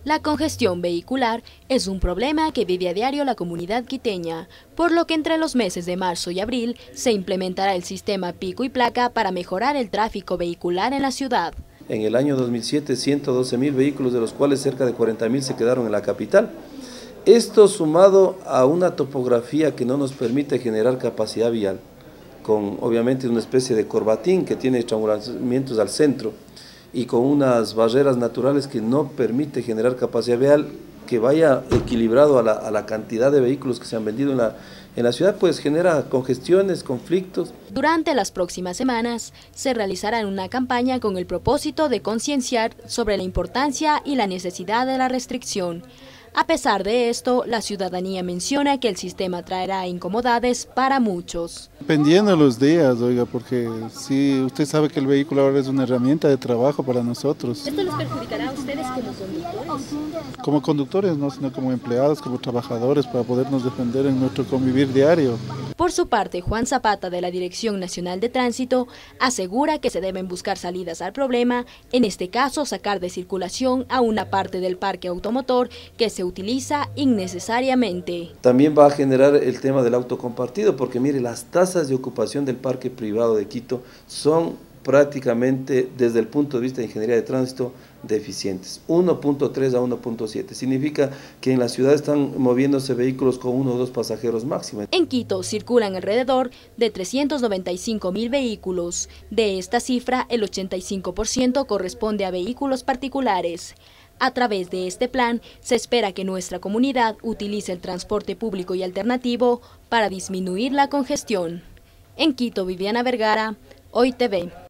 La congestión vehicular es un problema que vive a diario la comunidad quiteña, por lo que entre los meses de marzo y abril se implementará el sistema pico y placa para mejorar el tráfico vehicular en la ciudad. En el año 2007, 112.000 vehículos, de los cuales cerca de 40.000 se quedaron en la capital. Esto sumado a una topografía que no nos permite generar capacidad vial, con obviamente una especie de corbatín que tiene estrangulamientos al centro, y con unas barreras naturales que no permite generar capacidad vial que vaya equilibrado a la cantidad de vehículos que se han vendido en la ciudad, pues genera congestiones, conflictos. Durante las próximas semanas se realizará una campaña con el propósito de concienciar sobre la importancia y la necesidad de la restricción. A pesar de esto, la ciudadanía menciona que el sistema traerá incomodidades para muchos. Dependiendo de los días, oiga, porque sí, usted sabe que el vehículo ahora es una herramienta de trabajo para nosotros. ¿Esto les perjudicará a ustedes como conductores? Como conductores, no, sino como empleados, como trabajadores, para podernos defender en nuestro convivir diario. Por su parte, Juan Zapata, de la Dirección Nacional de Tránsito, asegura que se deben buscar salidas al problema, en este caso sacar de circulación a una parte del parque automotor que se utiliza innecesariamente. También va a generar el tema del auto compartido, porque mire, las tasas de ocupación del parque privado de Quito son prácticamente, desde el punto de vista de ingeniería de tránsito, deficientes. 1.3 a 1.7. Significa que en la ciudad están moviéndose vehículos con 1 o 2 pasajeros máximo. En Quito circulan alrededor de 395.000 vehículos. De esta cifra, el 85% corresponde a vehículos particulares. A través de este plan, se espera que nuestra comunidad utilice el transporte público y alternativo para disminuir la congestión. En Quito, Viviana Vergara, Hoy TV.